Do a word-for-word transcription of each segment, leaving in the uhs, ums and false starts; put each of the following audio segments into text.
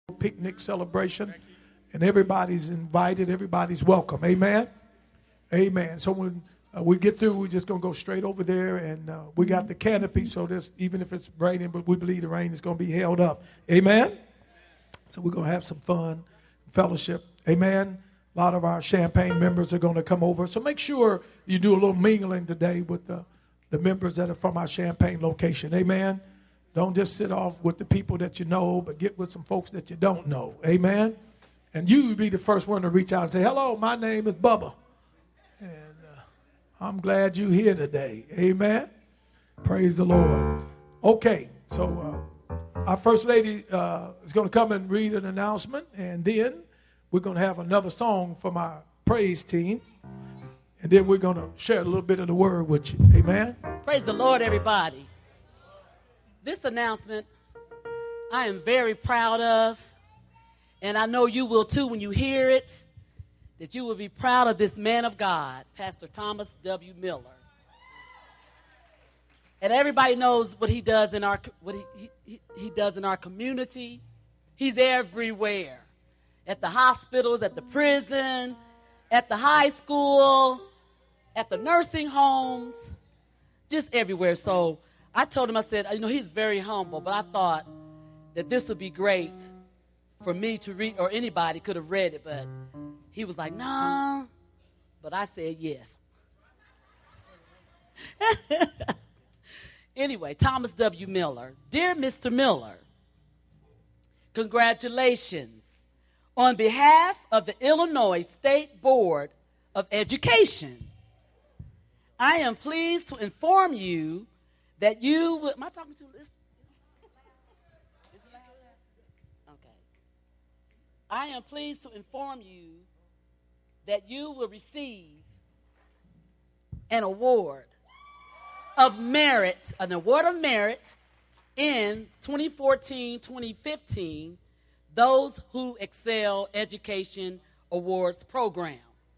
picnic celebration, and everybody's invited. Everybody's welcome. Amen. Amen. So when uh, we get through, we're just going to go straight over there, and uh, we got the canopy, so this, even if it's raining, but we believe the rain is going to be held up. Amen. So we're going to have some fun, fellowship. Amen. A lot of our Champaign members are going to come over. So make sure you do a little mingling today with the, the members that are from our Champaign location. Amen. Don't just sit off with the people that you know, but get with some folks that you don't know. Amen. And you be the first one to reach out and say, hello, my name is Bubba. And uh, I'm glad you're here today. Amen. Praise the Lord. Okay, so uh, our First Lady uh, is going to come and read an announcement, and then we're going to have another song from our praise team, and then we're going to share a little bit of the word with you. Amen. Praise the Lord, everybody. This announcement I am very proud of, and I know you will too when you hear it, that you will be proud of this man of God, Pastor Thomas W. Miller. And everybody knows what he does in our what he, he, he does in our community. He's everywhere. At the hospitals, at the prison, at the high school, at the nursing homes, just everywhere. So I told him, I said, you know, he's very humble, but I thought that this would be great for me to read, or anybody could have read it, but he was like, no, but I said yes. Anyway, Thomas W. Miller. Dear Mister Miller, congratulations on behalf of the Illinois State Board of Education. I am pleased to inform you that you will, am I talking to this? Okay. I am pleased to inform you that you will receive an award of merit, an award of merit in twenty fourteen twenty fifteen, Those Who Excel Education Awards Program.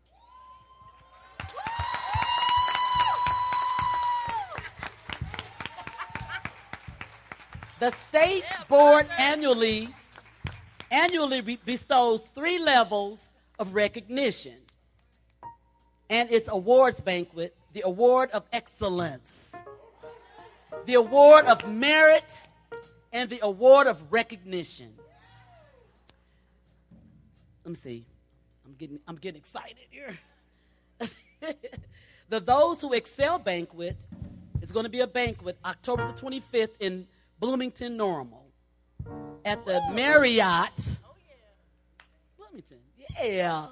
The state board annually, annually be- bestows three levels of recognition and its awards banquet: the Award of Excellence, the Award of Merit, and the Award of Recognition. Let me see. I'm getting, I'm getting excited here. The Those Who Excel banquet is going to be a banquet October the twenty-fifth in Bloomington Normal at the Marriott. Oh, yeah. Bloomington, yeah.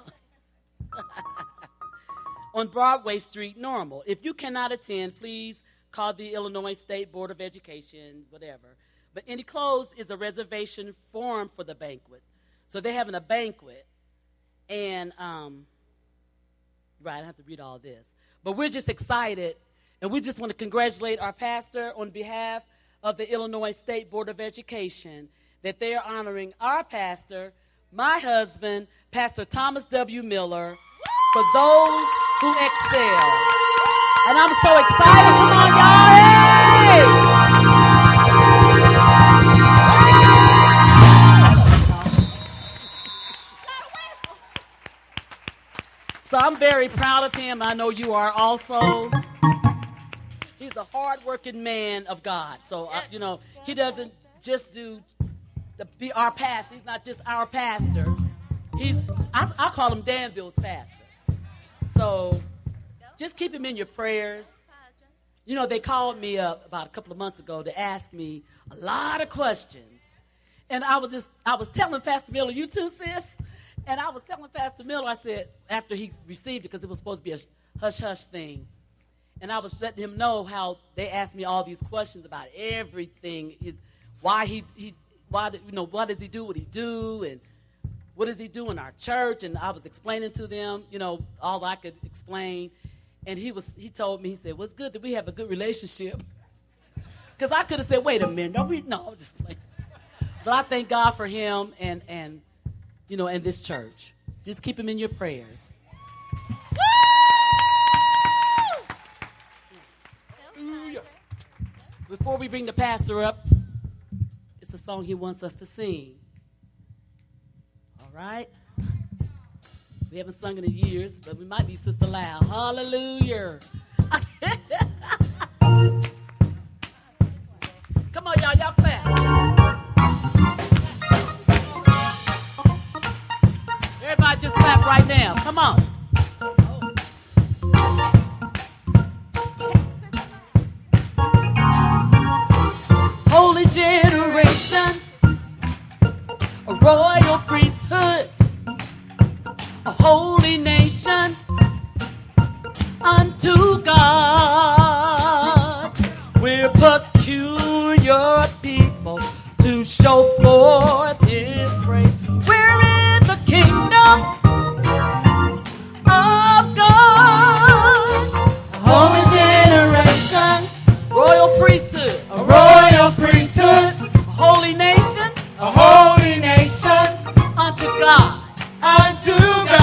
On Broadway Street, Normal. If you cannot attend, please call the Illinois State Board of Education, whatever. But enclosed is a reservation form for the banquet. So they're having a banquet, and, um, right, I don't have to read all this. But we're just excited, and we just want to congratulate our pastor on behalf of the Illinois State Board of Education that they are honoring our pastor, my husband, Pastor Thomas W. Miller, for those who excel. And I'm so excited. Come on, y'all. Hey! So I'm very proud of him. I know you are also. He's a hard-working man of God. So, uh, you know, he doesn't just do the, be our pastor. He's not just our pastor. He's, I, I call him Danville's pastor. So just keep him in your prayers. You know, they called me up about a couple of months ago to ask me a lot of questions. And I was just, I was telling Pastor Miller, you too, sis? And I was telling Pastor Miller, I said, after he received it, because it was supposed to be a hush-hush thing, and I was letting him know how they asked me all these questions about everything, his, why he, he why, you know, what does he do, what he do, and what does he do in our church? And I was explaining to them, you know, all I could explain. And he was, he told me, he said, well, it's good that we have a good relationship. Because I could have said, wait a minute, no, we, no, I'm just playing. But I thank God for him and, and, you know, and this church. Just keep him in your prayers. Before we bring the pastor up, it's a song he wants us to sing. All right. We haven't sung in years, but we might need Sister Loud. Hallelujah. Come on, y'all. Y'all clap. Everybody just clap right now. Come on. Holy generation, a royal priesthood, a holy nation unto God. We're peculiar people to show forth His praise. We're in the kingdom of God. A holy generation, Royal priesthood, a royal priesthood, a holy nation a holy nation unto God. unto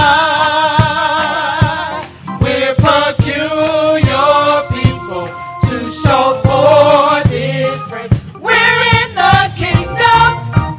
God. We're peculiar people to show forth His praise. We're in the kingdom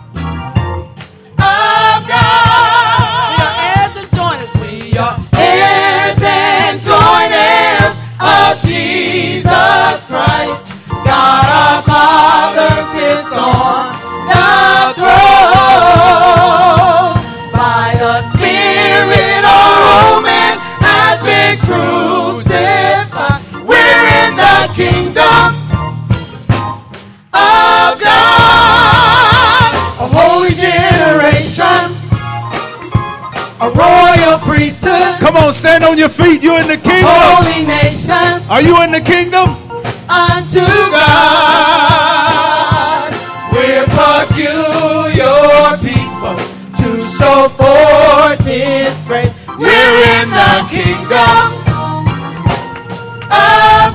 of God. We are heirs and joiners. We are heirs and joint heirs of Jesus Christ. God our Father sits on the throne. By the Spirit our man has been crucified. We're in the kingdom of God. A holy generation, a royal priesthood, Come on, stand on your feet. You in the kingdom. holy nation Are you in the kingdom? unto God. We're peculiar people to show forth His grace. We're in the kingdom of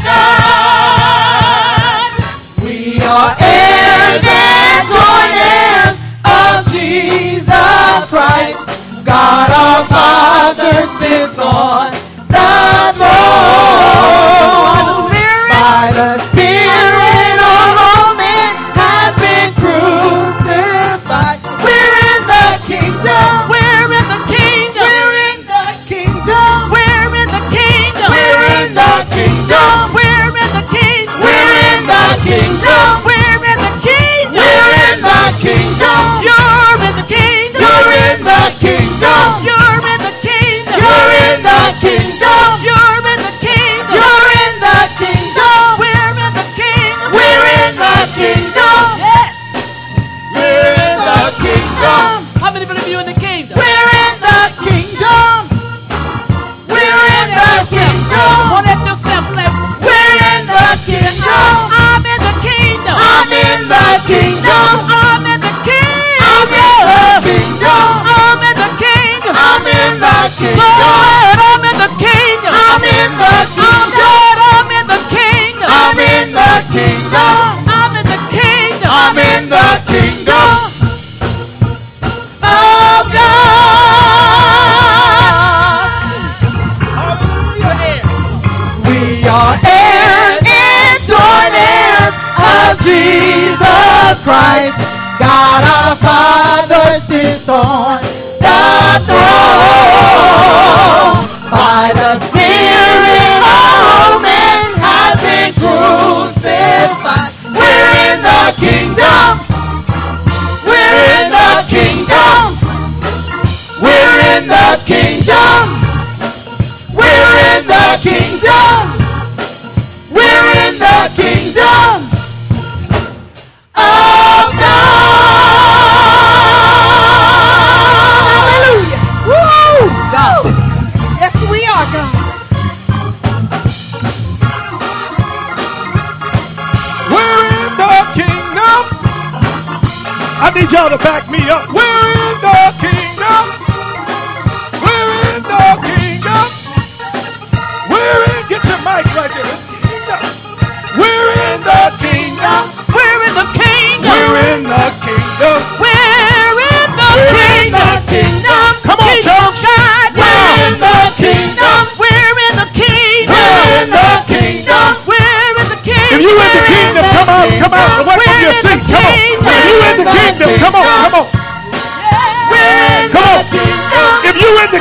God. We are heirs and joint heirs of Jesus Christ. God our Father sits on the throne. By the Spirit our man has been crucified. We're in the kingdom. We're in the kingdom. We're in the kingdom. We're in the kingdom. We're in the kingdom. We're in the kingdom. We're in the kingdom. We're in the kingdom. We're in the kingdom. You're in the kingdom. You're in the kingdom. You're in the kingdom. You're in the kingdom. You're in the kingdom. You're in the kingdom. We're in the kingdom. We're in the kingdom. Yes. We're in the kingdom. How many believe you in the kingdom? We're in the kingdom. We're in the kingdom. Point at yourself, say, We're in the kingdom. I'm in the kingdom. I'm in the kingdom. I'm in the kingdom. I'm in the kingdom. I'm in the kingdom. I'm in the kingdom. Lord, I'm in the kingdom. I'm in the I'm kingdom. Lord, I'm in the kingdom. I'm in the kingdom. I'm in the kingdom. I'm in the kingdom of God. We are heirs and joint heirs of Jesus Christ. God our Father sits on the throne. By the Spirit our man has been crucified. We're in the kingdom. We're in the kingdom. We're in the kingdom. We're in the kingdom. We're in the kingdom of God. Hallelujah. Woo! God. Yes, we are God. We're in the kingdom. I need y'all to back me up. We're in the kingdom. We're in the kingdom. We're in. Get your mic right there. Kingdom. We're in the kingdom. We're in the kingdom. We're in the kingdom. We're in the We're in kingdom. The kingdom. Come on, church. We're in the kingdom. We're in the kingdom. We're in the kingdom. We're in the kingdom. If you in the kingdom, come out, come out, away from We're your in the seat. Come on. kingdom. If you in the kingdom, come on, come on.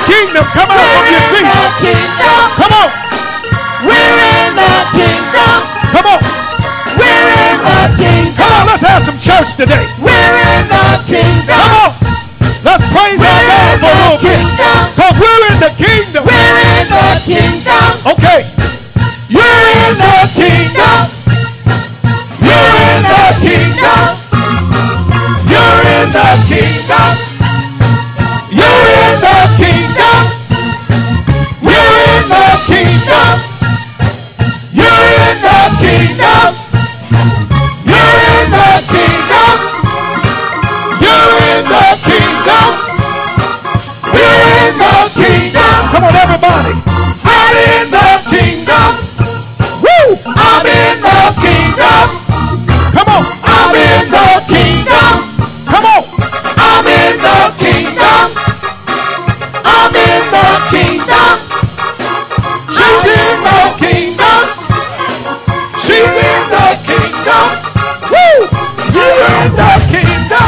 kingdom. Come on from your seat. Come on. We're in the kingdom. Come on. We're in the kingdom. Come on, let's have some church today. We're in the kingdom. Come on. Let's praise our God for a little bit. Because we're in the kingdom. We're in the kingdom. Okay. You're in the kingdom. You're in the kingdom. You're in the kingdom. You're in the kingdom. You're in the kingdom. You're in the kingdom. You're in the kingdom. You're in the kingdom. We're in the kingdom. Come on, everybody. I'm in the kingdom. Woo! I'm in the kingdom. Come on. I'm in the kingdom. Come on. I'm in the kingdom. I'm in the kingdom. She's in the kingdom. She's in the kingdom. Woo! You're in the kingdom.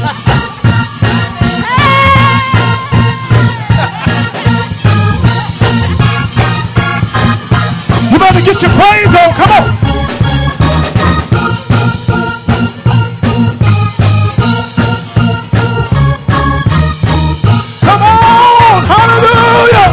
You better get your praise on. Come on. Come on. Hallelujah.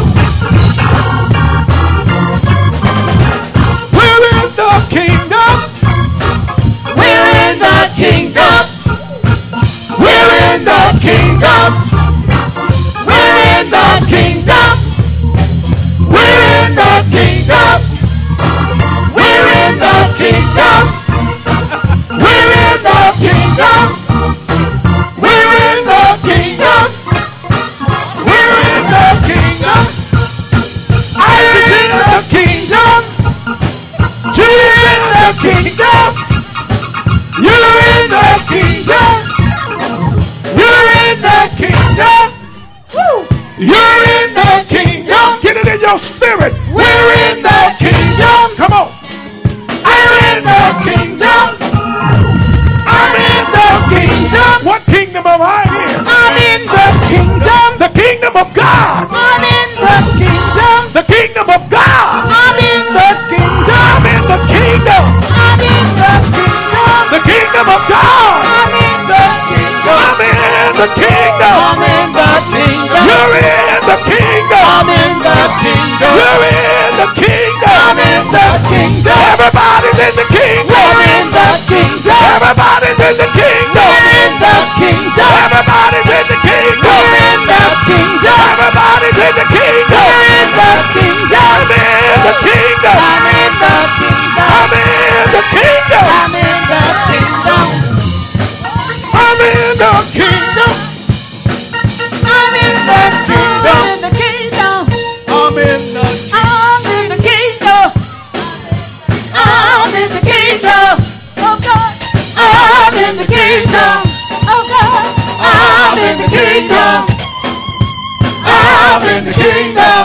We're in the kingdom. We're in the kingdom. We're in the kingdom. We're in the kingdom. We're in the kingdom. We're in the kingdom. We're in the kingdom. We're in the kingdom. We're in the kingdom. I'm in the kingdom. You're in the kingdom. You're in the kingdom. You're in the kingdom. Woo! You're in the kingdom. Get it in your spirit. We're in the kingdom. Come on. I'm in the kingdom. I'm in the kingdom. What kingdom am I in? I'm in the kingdom. The kingdom of God. I'm in the kingdom. The kingdom of God. I'm in the kingdom. I'm in the kingdom. I'm in the kingdom. The kingdom of God. I'm in the kingdom. I'm in the kingdom. I'm in the kingdom. You're in the kingdom. I'm in the kingdom. You're in the kingdom. I'm in the kingdom. Everybody's in the kingdom. I'm in the kingdom. Everybody's in the kingdom. I'm in the kingdom. Everybody's in the kingdom. I'm in the kingdom. Everybody's in the kingdom. I'm in the kingdom. I'm in the kingdom. I'm in the kingdom. I'm in the kingdom. I'm in the kingdom. I'm in the kingdom. I'm in the kingdom. In the kingdom. I'm in the I'm in the kingdom. I'm in the kingdom. Oh God. I'm in the kingdom. Oh God. I'm in the kingdom. I'm in the kingdom.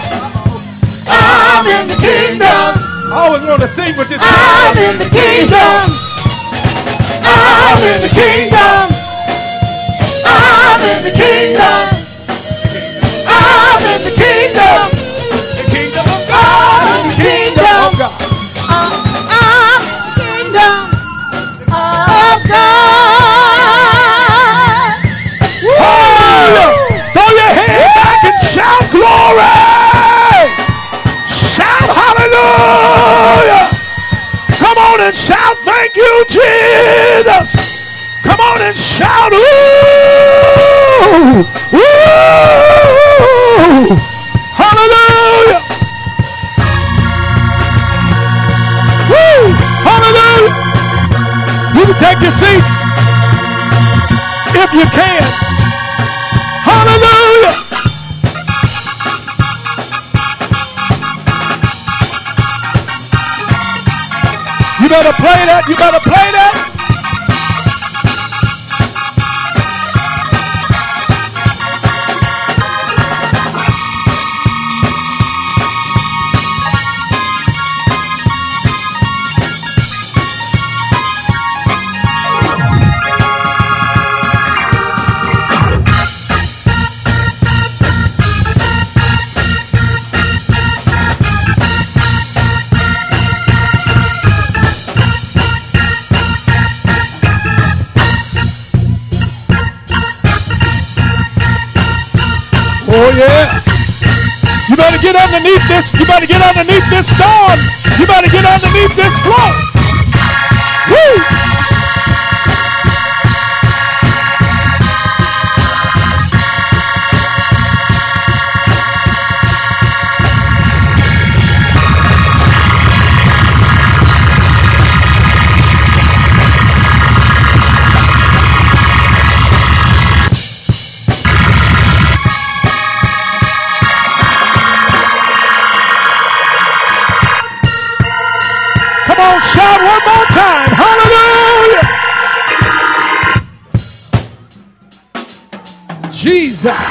I'm in the kingdom. I always want to sing with this. I'm in the kingdom. I'm in the kingdom. I'm in the kingdom. I'm in the kingdom. The kingdom of I'm in the kingdom. Oh God. I'm in the kingdom of God. Hallelujah. Throw your head back and shout glory. Shout hallelujah. Come on and shout thank you, Jesus. Come on and shout ooh. Ooh. Hallelujah. Woo. Hallelujah. You can take your seats if you can. Hallelujah. You better play that. You better play that. Oh, yeah. You better get underneath this. You better get underneath this storm. You better get underneath this floor. Woo! Shout one more time. Hallelujah. Jesus.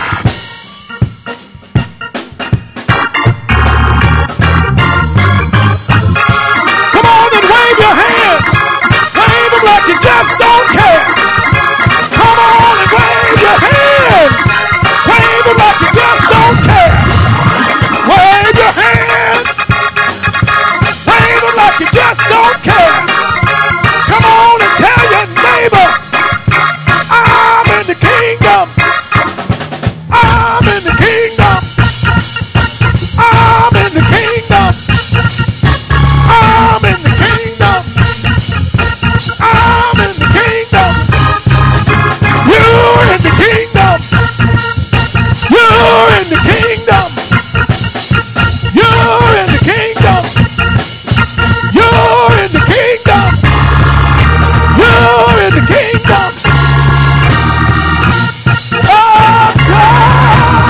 Come on and wave your hands. Wave them like you just don't care. Come on and wave your hands. Wave them like you just don't care. Wave your hands. Wave them like you just don't care. Come on and tell your neighbor, I'm in the kingdom. I'm in the kingdom. I'm in the kingdom. I'm in the kingdom. I'm in the kingdom. You're in the kingdom. You're in the kingdom. You're in the kingdom. You're in the kingdom. You're in the kingdom. Oh, God.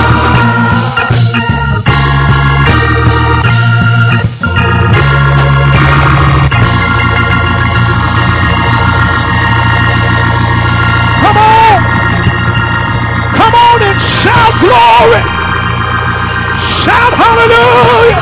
Come on. Come on and shout glory. Shout hallelujah.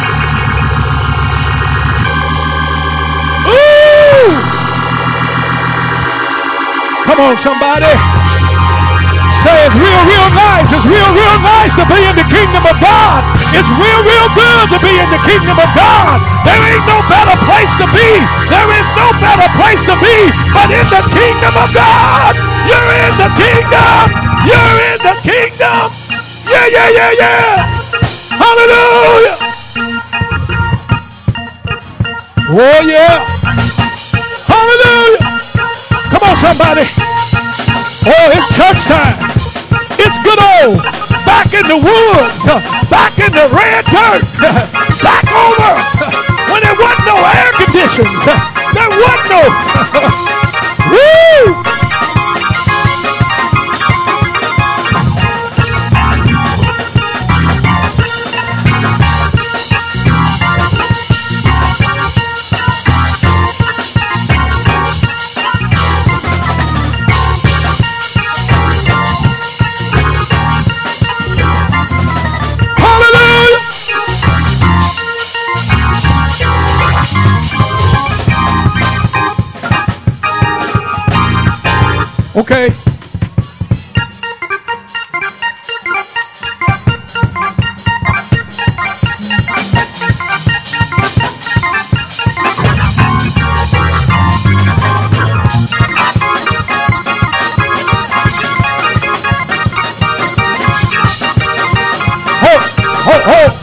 Come on, somebody. Say it's real, real nice. It's real, real nice to be in the kingdom of God. It's real, real good to be in the kingdom of God. There ain't no better place to be. There is no better place to be but in the kingdom of God. You're in the kingdom. You're in the kingdom. Yeah, yeah, yeah, yeah. Hallelujah. Oh, yeah. Hallelujah. Come on, somebody. Oh, it's church time. It's good old. Back in the woods. Back in the red dirt. Back over. When there wasn't no air conditions. There wasn't no. Woo! Okay. Ho, ho, ho.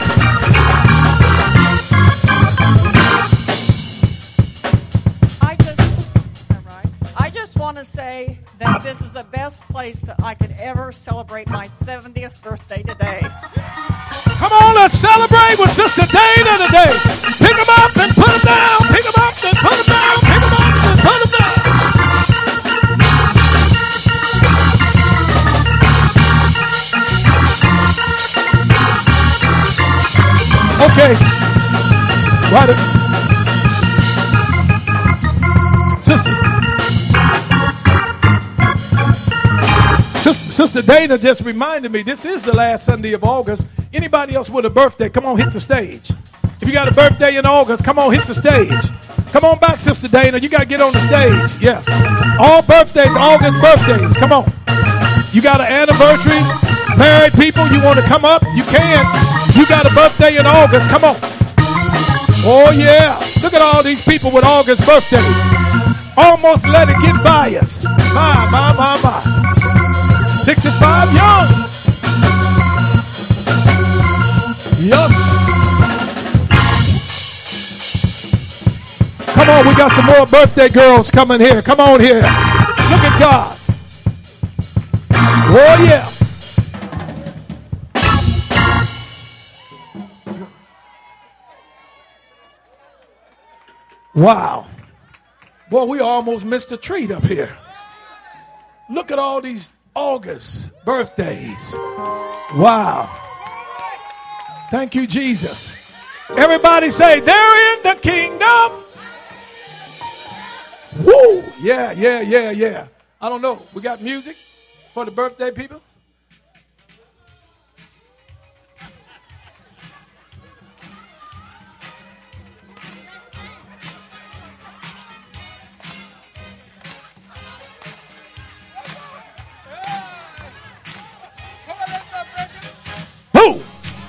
I just, all right. I just want to say that this is the best place that I could ever celebrate my seventieth birthday today. Come on, let's celebrate with Sister Dana today. Pick them up and put them down. Pick them up and put them down. Pick them up and put them down. Okay. Right. Sister. Sister. Sister Dana just reminded me, this is the last Sunday of August. Anybody else with a birthday, come on, hit the stage. If you got a birthday in August, come on, hit the stage. Come on back, Sister Dana. You got to get on the stage. Yeah. All birthdays, August birthdays. Come on. You got an anniversary, married people, you want to come up? You can. You got a birthday in August. Come on. Oh, yeah. Look at all these people with August birthdays. Almost let it get by us. My, my, my, my. sixty-five young. on, we got some more birthday girls coming here. Come on here. Look at God. Oh, yeah. Wow. Boy, we almost missed a treat up here. Look at all these August birthdays. Wow. Thank you, Jesus. Everybody say, they're in the kingdom. Woo! Yeah, yeah, yeah, yeah. I don't know. We got music for the birthday people? Woo!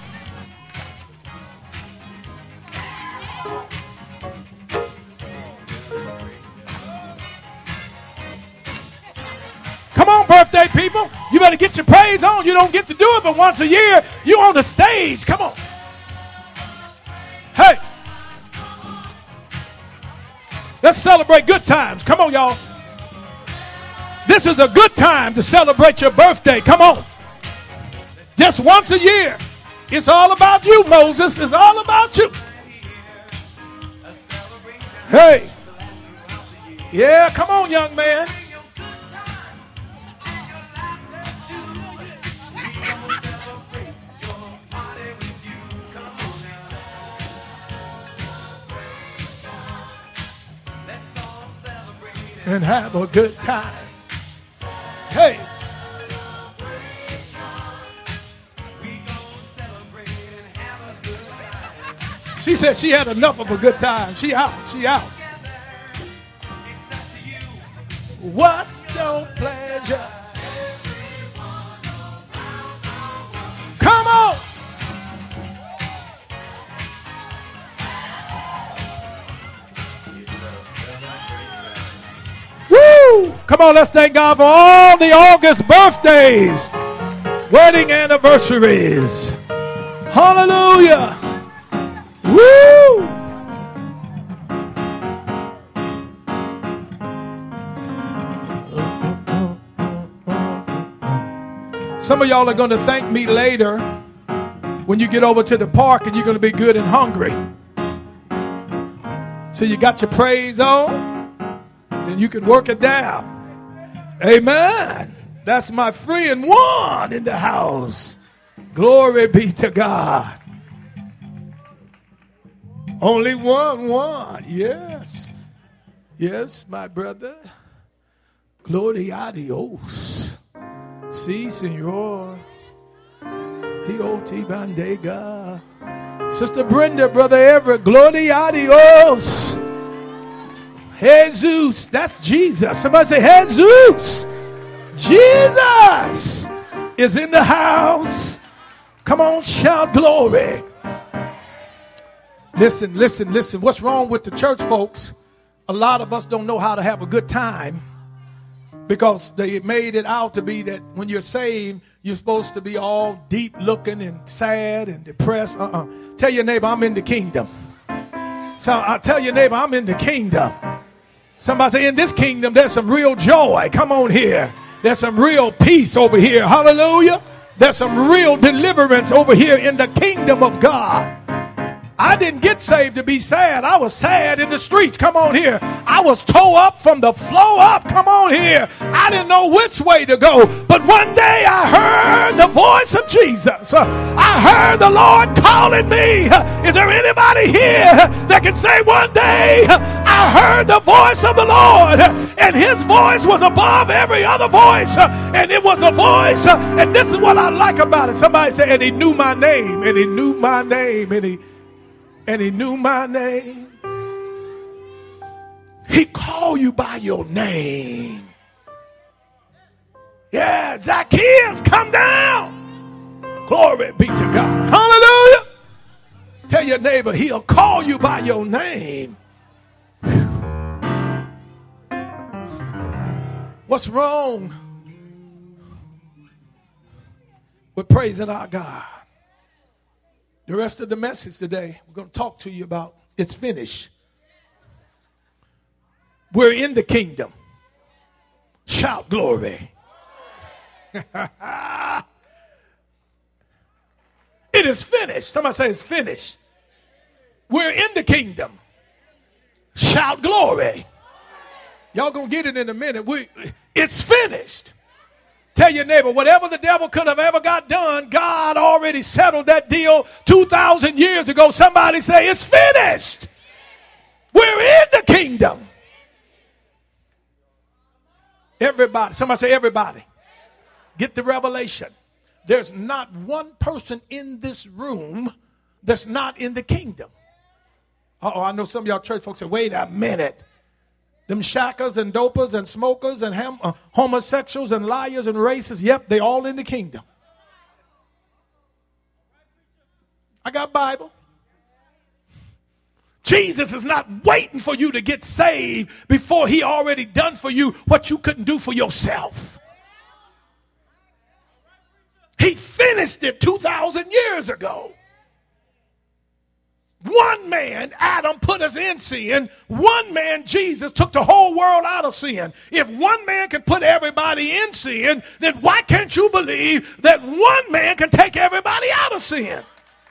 Come on, birthday people. You better get your praise on. You don't get to do it, but once a year, you on the stage. Come on. Hey. Let's celebrate good times. Come on, y'all. This is a good time to celebrate your birthday. Come on. Just once a year. It's all about you, Moses. It's all about you. Hey. Yeah, come on, young man. And have a good time. Hey. She said she had enough of a good time. She out. She out. What's your pleasure? Come on. Woo! Come on, let's thank God for all the August birthdays, wedding anniversaries. Hallelujah. Woo! Some of y'all are going to thank me later when you get over to the park and you're going to be good and hungry. So you got your praise on, then you can work it down. Amen. That's my friend one in the house. Glory be to God. Only one, one. Yes. Yes, my brother. Gloria a Dios. Si, senor. Dios te bendiga. Sister Brenda, Brother Everett. Gloria a Dios. Jesus. That's Jesus. Somebody say, Jesus. Jesus is in the house. Come on, shout glory. Listen, listen, listen. What's wrong with the church folks? A lot of us don't know how to have a good time because they made it out to be that when you're saved, you're supposed to be all deep looking and sad and depressed. Uh-uh. Tell your neighbor, I'm in the kingdom. So I tell your neighbor, I'm in the kingdom. Somebody say, in this kingdom, there's some real joy. Come on here. There's some real peace over here. Hallelujah. There's some real deliverance over here in the kingdom of God. I didn't get saved to be sad. I was sad in the streets. Come on here. I was tore up from the flow up. Come on here. I didn't know which way to go. But one day I heard the voice of Jesus. I heard the Lord calling me. Is there anybody here that can say one day I heard the voice of the Lord and his voice was above every other voice and it was a voice, and this is what I like about it. Somebody say, and he knew my name, and he knew my name, and he And he knew my name. He called you by your name. Yeah, Zacchaeus, come down. Glory be to God. Hallelujah. Tell your neighbor, he'll call you by your name. What's wrong with praising our God? The rest of the message today, we're going to talk to you about it's finished. We're in the kingdom. Shout glory. It is finished. Somebody say it's finished. We're in the kingdom. Shout glory. Y'all gonna get it in a minute. We, it's finished. Tell your neighbor, whatever the devil could have ever got done, God already settled that deal two thousand years ago. Somebody say it's finished. We're in the kingdom. Everybody, somebody say everybody. Get the revelation. There's not one person in this room that's not in the kingdom. Uh-oh, I know some of y'all church folks say, wait a minute. Them shackers and dopers and smokers and ham, uh, homosexuals and liars and racists, yep, they all in the kingdom. I got Bible. Jesus is not waiting for you to get saved before he already done for you what you couldn't do for yourself. He finished it two thousand years ago. One man, Adam, put us in sin. One man, Jesus, took the whole world out of sin. If one man can put everybody in sin, then why can't you believe that one man can take everybody out of sin?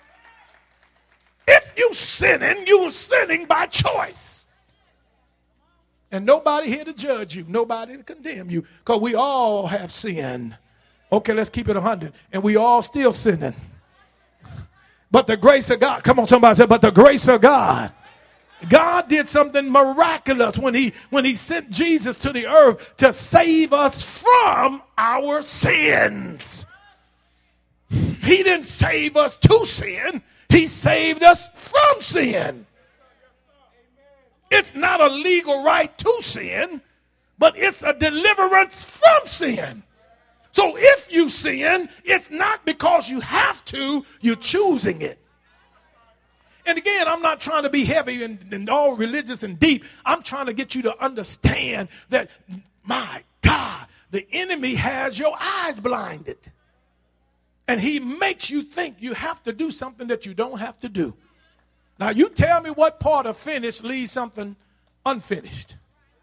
If you sinning, you are sinning by choice. And nobody here to judge you. Nobody to condemn you. Because we all have sinned. Okay, let's keep it one hundred. And we all still sinning. But the grace of God, come on, somebody say, but the grace of God. God did something miraculous when he, when he sent Jesus to the earth to save us from our sins. He didn't save us to sin. He saved us from sin. It's not a legal right to sin, but it's a deliverance from sin. So if you sin, it's not because you have to, you're choosing it. And again, I'm not trying to be heavy and, and all religious and deep. I'm trying to get you to understand that, my God, the enemy has your eyes blinded. And he makes you think you have to do something that you don't have to do. Now, you tell me what part of finished leaves something unfinished.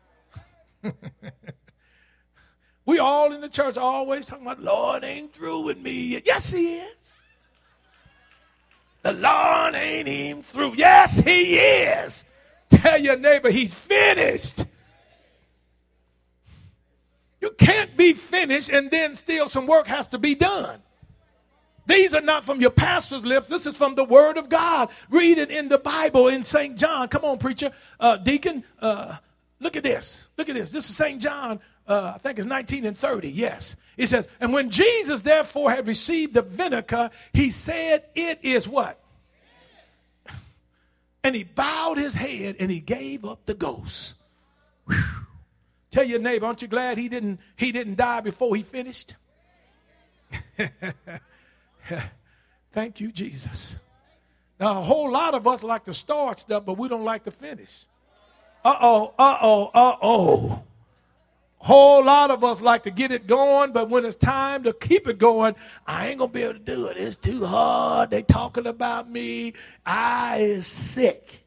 We all in the church always talking about, Lord ain't through with me yet. Yes, he is. The Lord ain't even through. Yes, he is. Tell your neighbor he's finished. You can't be finished and then still some work has to be done. These are not from your pastor's lips. This is from the word of God. Read it in the Bible in Saint John. Come on, preacher. Uh, deacon, uh, look at this. Look at this. This is Saint John. Uh, I think it's nineteen and thirty, yes. It says, and when Jesus therefore had received the vinegar, he said, it is what? And he bowed his head and he gave up the ghost. Whew. Tell your neighbor, aren't you glad he didn't, he didn't die before he finished? Thank you, Jesus. Now, a whole lot of us like to start stuff, but we don't like to finish. Uh-oh, uh-oh, uh-oh. Whole lot of us like to get it going, but when it's time to keep it going, I ain't going to be able to do it. It's too hard. They talking about me. I is sick.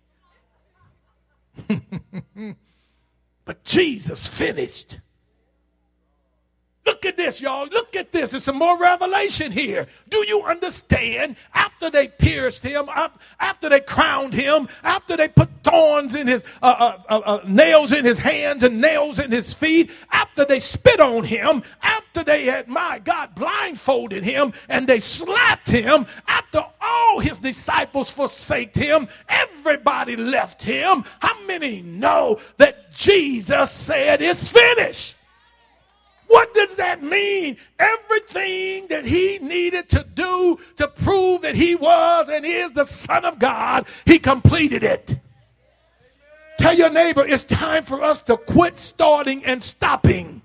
But Jesus finished. Look at this, y'all. Look at this. There's some more revelation here. Do you understand? After they pierced him, after they crowned him, after they put thorns in his, uh, uh, uh, nails in his hands and nails in his feet, after they spit on him, after they had, my God, blindfolded him and they slapped him, after all his disciples forsaked him, everybody left him. How many know that Jesus said it's finished? What does that mean? Everything that he needed to do to prove that he was and is the Son of God, he completed it. Tell your neighbor, it's time for us to quit starting and stopping.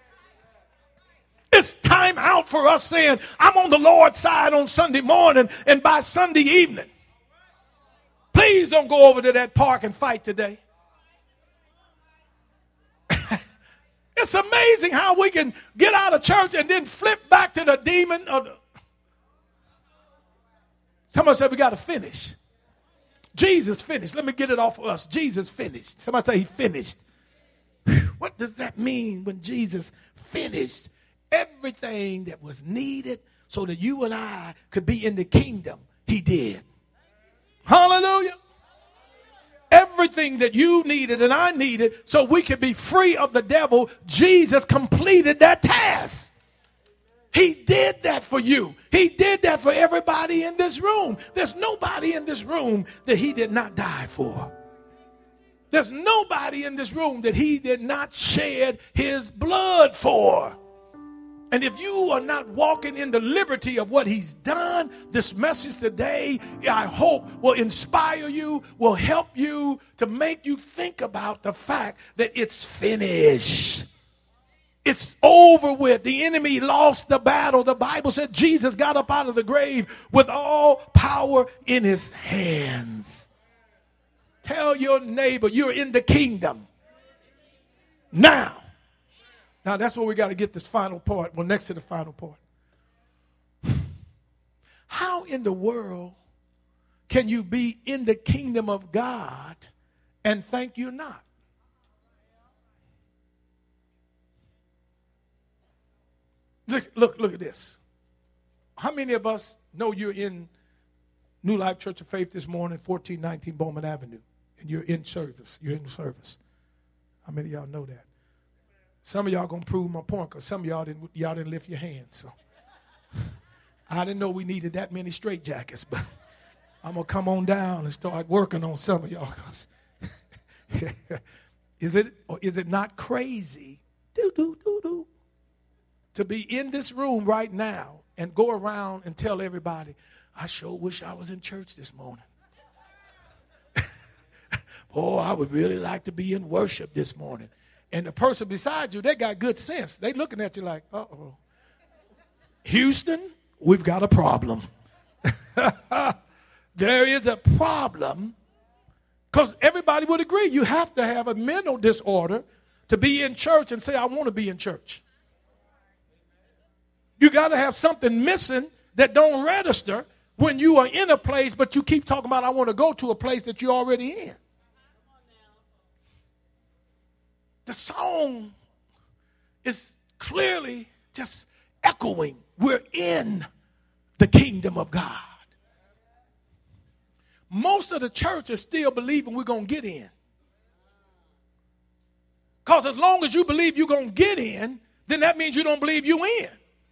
It's time out for us saying, I'm on the Lord's side on Sunday morning and by Sunday evening. Please don't go over to that park and fight today. It's amazing how we can get out of church and then flip back to the demon. Or the... Somebody said we got to finish. Jesus finished. Let me get it off of us. Jesus finished. Somebody say he finished. What does that mean when Jesus finished everything that was needed so that you and I could be in the kingdom? He did. Hallelujah. Everything that you needed and I needed so we could be free of the devil, Jesus completed that task. He did that for you. He did that for everybody in this room. There's nobody in this room that he did not die for. There's nobody in this room that he did not shed his blood for. And if you are not walking in the liberty of what he's done, this message today, I hope, will inspire you, will help you to make you think about the fact that it's finished. It's over with. The enemy lost the battle. The Bible said Jesus got up out of the grave with all power in his hands. Tell your neighbor you're in the kingdom now. Now that's where we got to get this final part. Well, next to the final part. How in the world can you be in the kingdom of God and think you're not? Look, look, look at this. How many of us know you're in New Life Church of Faith this morning, fourteen nineteen Bowman Avenue, and you're in service? You're in service. How many of y'all know that? Some of y'all gonna prove my point because some of y'all didn't y'all didn't lift your hands. So I didn't know we needed that many straitjackets, but I'm gonna come on down and start working on some of y'all. Is it or is it not crazy? Do do do do. To be in this room right now and go around and tell everybody, I sure wish I was in church this morning. Oh, I would really like to be in worship this morning. And the person beside you, they got good sense. They looking at you like, uh-oh. Houston, we've got a problem. There is a problem because everybody would agree you have to have a mental disorder to be in church and say, I want to be in church. You got to have something missing that don't register when you are in a place, but you keep talking about, I want to go to a place that you're already in. The song is clearly just echoing. We're in the kingdom of God. Most of the church is still believing we're going to get in. Because as long as you believe you're going to get in, then that means you don't believe you in.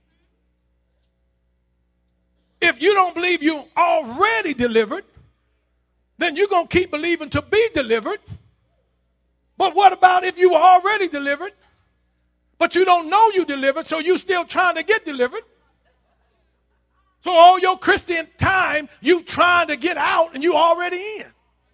If you don't believe you're already delivered, then you're going to keep believing to be delivered. But what about if you were already delivered, but you don't know you delivered, so you're still trying to get delivered? So all your Christian time, you trying to get out and you already in.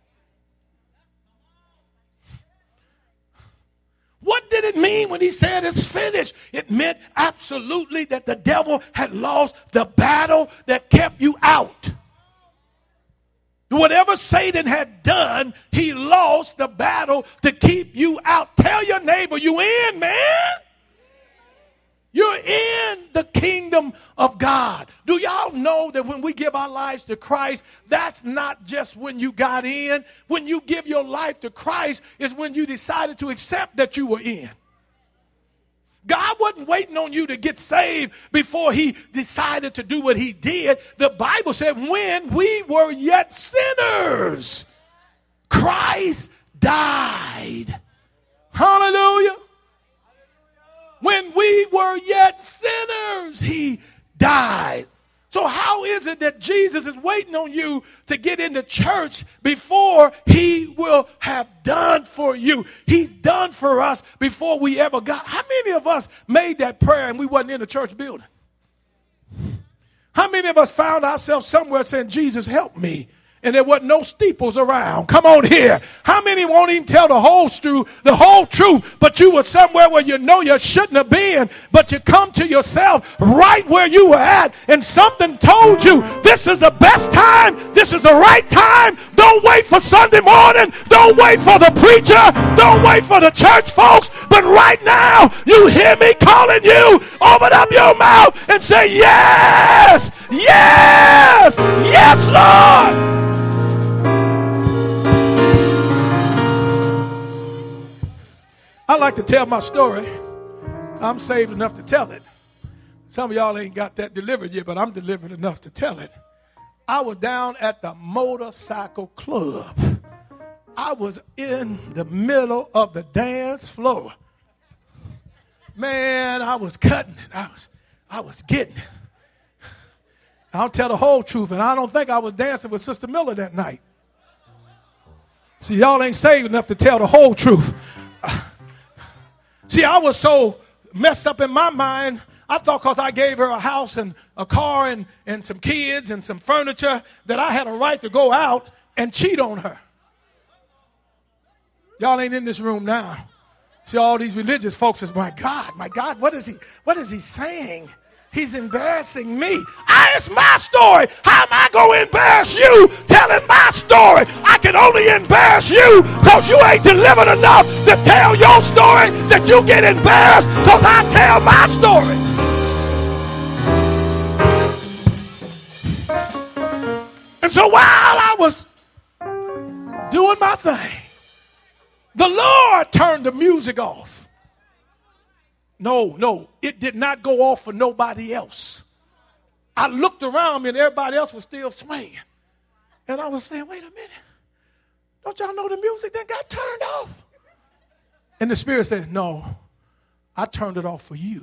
What did it mean when he said it's finished? It meant absolutely that the devil had lost the battle that kept you out. Whatever Satan had done, he lost the battle to keep you out. Tell your neighbor, you in, man. You're in the kingdom of God. Do y'all know that when we give our lives to Christ, that's not just when you got in. When you give your life to Christ is when you decided to accept that you were in. God wasn't waiting on you to get saved before he decided to do what he did. The Bible said when we were yet sinners, Christ died. Hallelujah. When we were yet sinners, he died. So how is it that Jesus is waiting on you to get into church before he will have done for you? He's done for us before we ever got. How many of us made that prayer and we wasn't in a church building? How many of us found ourselves somewhere saying, Jesus, help me? And there wasn't no steeples around. Come on here. How many won't even tell the whole truth, the whole truth, but you were somewhere where you know you shouldn't have been, but you come to yourself right where you were at, and something told you this is the best time, this is the right time. Don't wait for Sunday morning. Don't wait for the preacher. Don't wait for the church folks. But right now, you hear me calling you. Open up your mouth and say, yes, yes, yes, Lord. I like to tell my story. I'm saved enough to tell it. Some of y'all ain't got that delivered yet, but I'm delivered enough to tell it. I was down at the motorcycle club. I was in the middle of the dance floor. Man, I was cutting it. I was, I was getting it. I'll tell the whole truth, and I don't think I was dancing with Sister Miller that night. See, y'all ain't saved enough to tell the whole truth. See, I was so messed up in my mind, I thought because I gave her a house and a car and, and some kids and some furniture that I had a right to go out and cheat on her. Y'all ain't in this room now. See, all these religious folks is, my God, my God, what is he, what is he saying? He's embarrassing me. I, it's my story. How am I going to embarrass you telling my story? I can only embarrass you because you ain't delivered enough to tell your story that you get embarrassed because I tell my story. And so while I was doing my thing, the Lord turned the music off. No, no, it did not go off for nobody else. I looked around me and everybody else was still swinging. And I was saying, wait a minute. Don't y'all know the music that got turned off? And the Spirit said, no, I turned it off for you.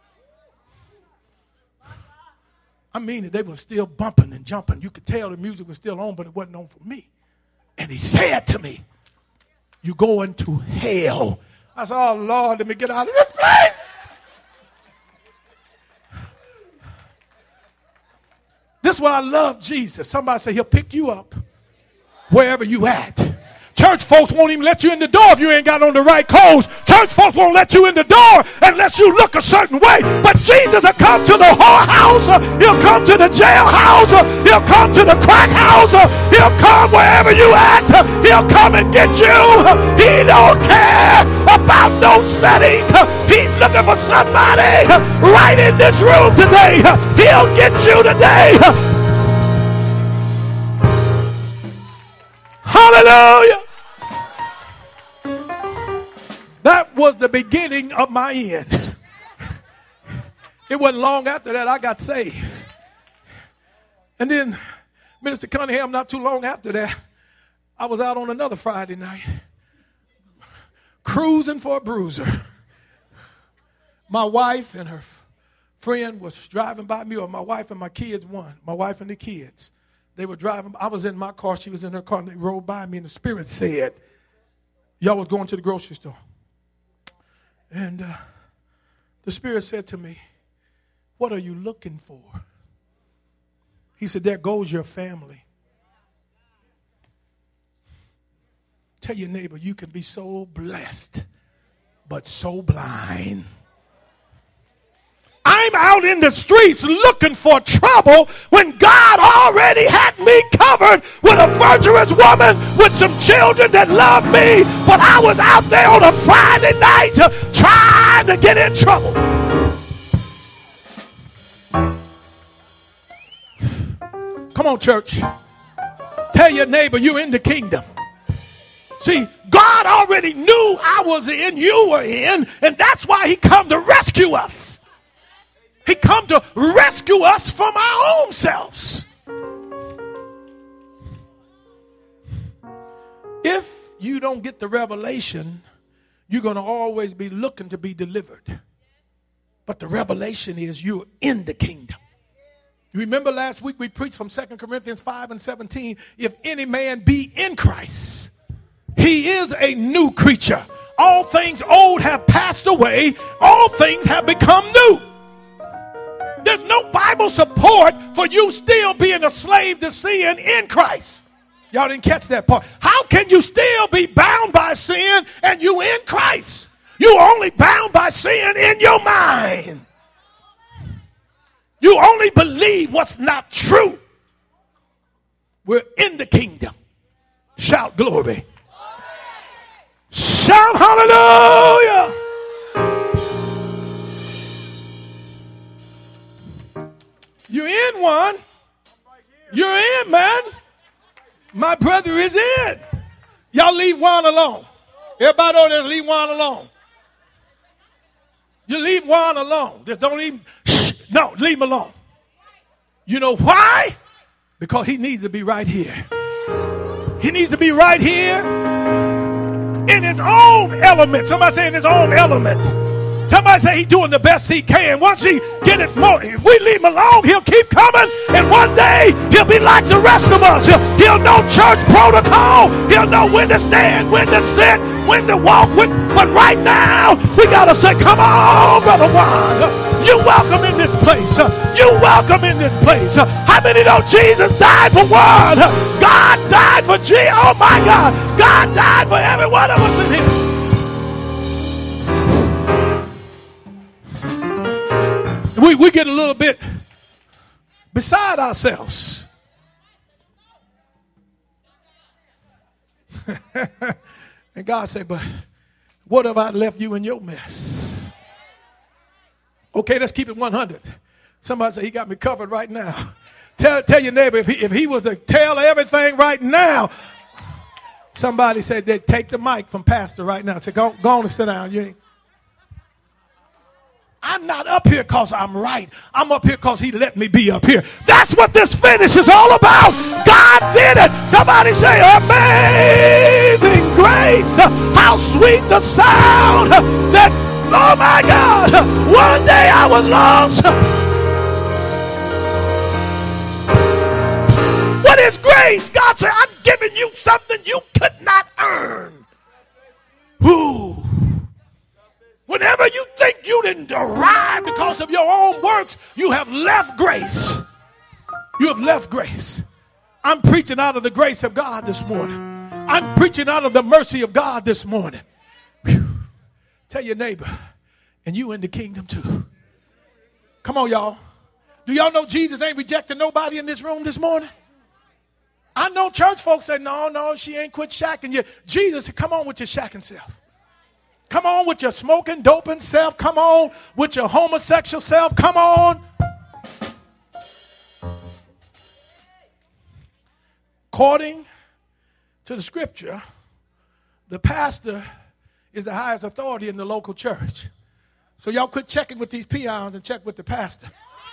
I mean it, they were still bumping and jumping. You could tell the music was still on, but it wasn't on for me. And he said to me, you're going to hell. I said, oh, Lord, let me get out of this place. This is why I love Jesus. Somebody say he'll pick you up wherever you at. Church folks won't even let you in the door if you ain't got on the right clothes. Church folks won't let you in the door unless you look a certain way. But Jesus will come to the whorehouse. He'll come to the jailhouse. He'll come to the crack house. He'll come wherever you at. He'll come and get you. He don't care about no setting. He's looking for somebody right in this room today. He'll get you today. Hallelujah. That was the beginning of my end. It wasn't long after that I got saved. And then Minister Cunningham, not too long after that, I was out on another Friday night, cruising for a bruiser. My wife and her friend was driving by me, or my wife and my kids, one. My wife and the kids. They were driving. I was in my car. She was in her car. And they rode by me, and the Spirit said, y'all was going to the grocery store. And uh, the Spirit said to me, what are you looking for? He said, there goes your family. Tell your neighbor, you can be so blessed, but so blind. I'm out in the streets looking for trouble when God already had me covered with a virtuous woman with some children that love me. But I was out there on a Friday night trying to get in trouble. Come on, church. Tell your neighbor you're in the kingdom. See, God already knew I was in, you were in, and that's why he come to rescue us. He come to rescue us from our own selves. If you don't get the revelation, you're going to always be looking to be delivered. But the revelation is you're in the kingdom. You remember last week we preached from Second Corinthians five and seventeen. If any man be in Christ, he is a new creature. All things old have passed away. All things have become new. There's no Bible support for you still being a slave to sin in Christ. Y'all didn't catch that part. How can you still be bound by sin and you in Christ? You only bound by sin in your mind. You only believe what's not true. We're in the kingdom. Shout glory. Shout hallelujah. You're in one. You're in, man. My brother is in. Y'all leave one alone. Everybody on there, leave one alone. You leave Juan alone. Just don't even, shh, no, leave him alone. You know why? Because he needs to be right here. He needs to be right here in his own element. Somebody say in his own element. Somebody say he's doing the best he can. Once he get it more, if we leave him alone, he'll keep coming. And one day, he'll be like the rest of us. He'll, he'll know church protocol. He'll know when to stand, when to sit, when to walk. When, but right now, we got to say, come on, Brother Juan. You welcome in this place. You welcome in this place. How many know Jesus died for one? God died for G. Oh, my God. God died for every one of us in here. We, we get a little bit beside ourselves. And God said, but what have I left you in your mess? Okay, let's keep it one hundred. Somebody say, he got me covered right now. Tell, tell your neighbor, if he, if he was to tell everything right now. Somebody said, they'd take the mic from pastor right now. Say, go, go on and sit down. You ain't. I'm not up here because I'm right. I'm up here because he let me be up here. That's what this finish is all about. God did it. Somebody say, amazing grace. How sweet the sound that, oh my God, one day I was lost. What is grace? God said, I'm giving you something you could not earn. Ooh. Whenever you think you didn't arrive because of your own works, you have left grace. You have left grace. I'm preaching out of the grace of God this morning. I'm preaching out of the mercy of God this morning. Whew. Tell your neighbor, and you in the kingdom too. Come on, y'all. Do y'all know Jesus ain't rejecting nobody in this room this morning? I know church folks say, no, no, she ain't quit shacking you. Jesus said, come on with your shacking self. Come on with your smoking, doping self. Come on with your homosexual self. Come on. According to the scripture, the pastor is the highest authority in the local church. So y'all quit checking with these peons and check with the pastor.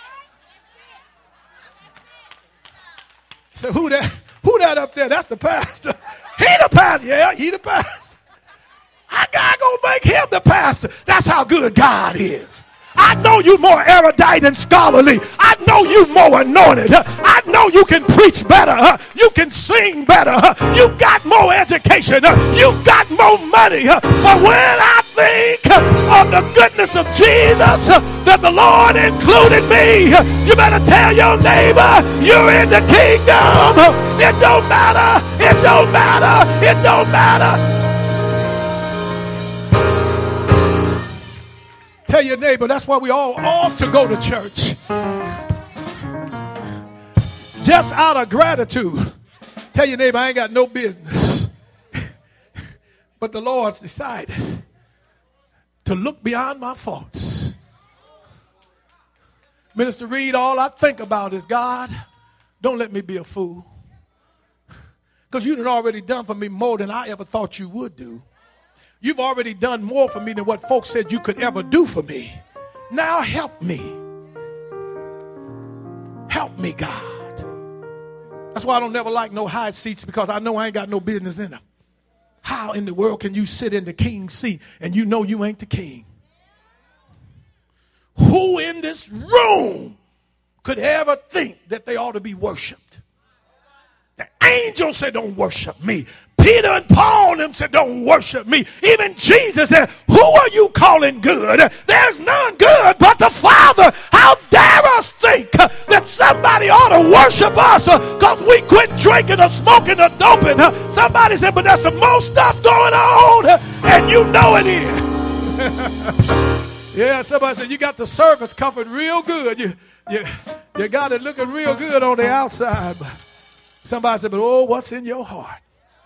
So who that, who that up there? That's the pastor. He the pastor. Yeah, he the pastor. How God gonna make him the pastor? That's how good God is. I know you more erudite and scholarly. I know you more anointed. I know you can preach better. You can sing better. You got more education. You got more money. But when I think of the goodness of Jesus, that the Lord included me, you better tell your neighbor you're in the kingdom. It don't matter. It don't matter. It don't matter. Tell your neighbor, that's why we all ought to go to church. Just out of gratitude. Tell your neighbor, I ain't got no business. But the Lord's decided to look beyond my faults. Minister Reed, all I think about is, God, don't let me be a fool. Because you done already done for me more than I ever thought you would do. You've already done more for me than what folks said you could ever do for me. Now help me. Help me, God. That's why I don't never like no high seats, because I know I ain't got no business in them. How in the world can you sit in the king's seat and you know you ain't the king? Who in this room could ever think that they ought to be worshiped? The angel said, don't worship me. Peter and Paul and them said, don't worship me. Even Jesus said, who are you calling good? There's none good but the Father. How dare us think that somebody ought to worship us because we quit drinking or smoking or doping? Somebody said, but there's some more stuff going on, and you know it is. Yeah, somebody said, you got the service covered real good. You, you, you got it looking real good on the outside. But somebody said, but oh, what's in your heart?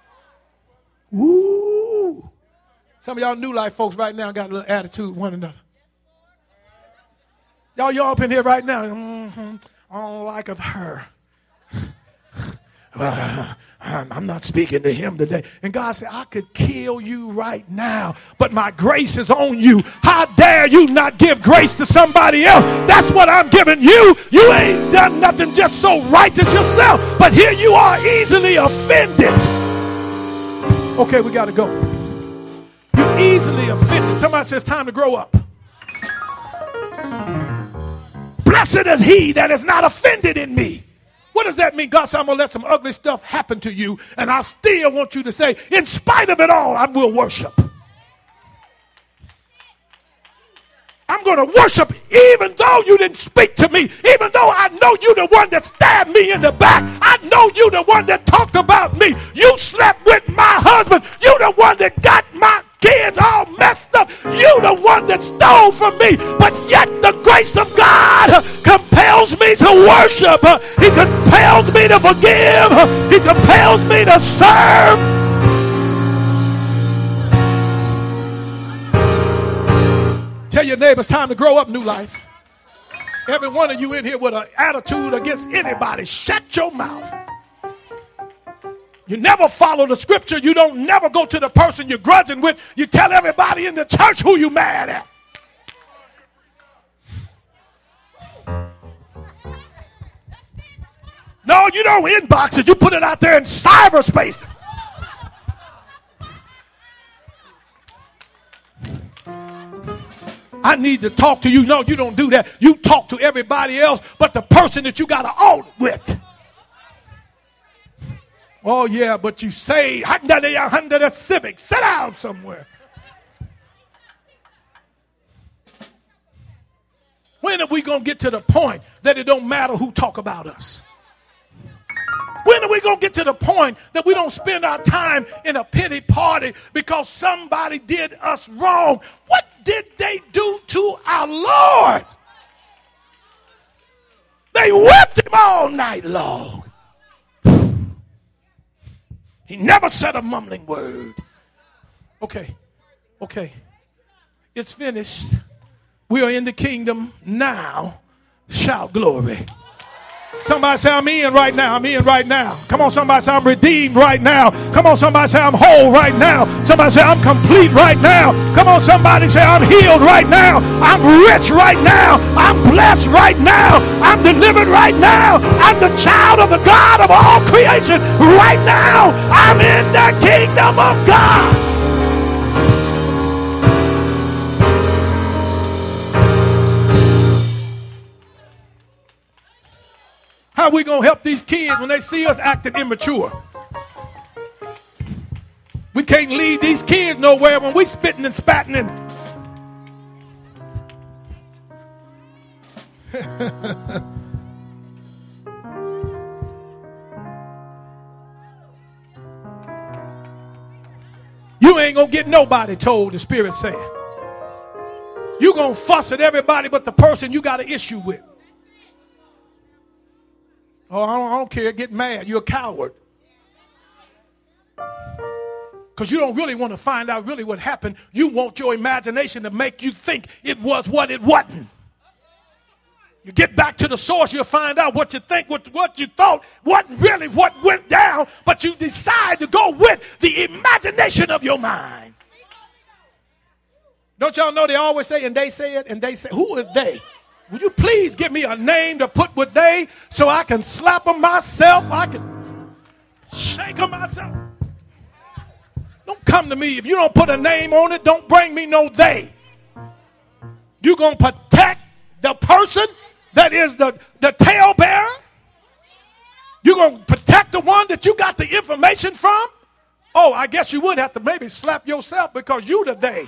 Woo! Some of y'all New Life folks right now got a little attitude with one another. Y'all, y'all up in here right now. Mm-hmm, I don't like of her. uh, I'm not speaking to him today. And God said, I could kill you right now, but my grace is on you. How dare you not give grace to somebody else? That's what I'm giving you. You ain't done nothing just so righteous yourself, but here you are easily offended. Okay, we got to go. You're easily offended. Somebody says, time to grow up. Blessed is he that is not offended in me. What does that mean? God said, I'm going to let some ugly stuff happen to you, and I still want you to say, in spite of it all, I will worship. I'm going to worship even though you didn't speak to me, even though I know you the one that stabbed me in the back. I know you the one that talked about me. You slept with my husband. You the one that got my kids all messed up. You the one that stole from me. But yet the grace of God compels me to worship. He compels me to forgive. He compels me to serve. Tell your neighbors, time to grow up, New Life. Every one of you in here with an attitude against anybody, shut your mouth. You never follow the scripture. You don't never go to the person you're grudging with. You tell everybody in the church who you mad at. No, you don't inbox it. You put it out there in cyberspace. I need to talk to you. No, you don't do that. You talk to everybody else but the person that you got to out with. Oh, yeah, but you say, under the Civic, sit down somewhere. When are we going to get to the point that it don't matter who talk about us? When are we going to get to the point that we don't spend our time in a pity party because somebody did us wrong? What did they do to our Lord? They whipped him all night long. He never said a mumbling word. Okay, okay. It's finished. We are in the kingdom now. Shout glory. Somebody say, I'm in right now. I'm in right now. Come on, somebody say, I'm redeemed right now. Come on, somebody say, I'm whole right now. Somebody say, I'm complete right now. Come on, somebody say, I'm healed right now. I'm rich right now. I'm blessed right now. I'm delivered right now. I'm the child of the God of all creation right now. I'm in the kingdom of God. How are we going to help these kids when they see us acting immature? We can't lead these kids nowhere when we spitting and spatting and you ain't going to get nobody told, the Spirit said. You're going to fuss at everybody but the person you got an issue with. Oh, I don't, I don't care. Get mad. You're a coward. Because you don't really want to find out really what happened. You want your imagination to make you think it was what it wasn't. You get back to the source, you'll find out what you think, what, what you thought wasn't really what went down, but you decide to go with the imagination of your mind. Don't y'all know they always say, and they say it, and they say, who is they? Would you please give me a name to put with they so I can slap them myself? I can shake them myself. Don't come to me. If you don't put a name on it, don't bring me no they. You're going to protect the person that is the, the talebearer? You're going to protect the one that you got the information from? Oh, I guess you would have to maybe slap yourself because you the they.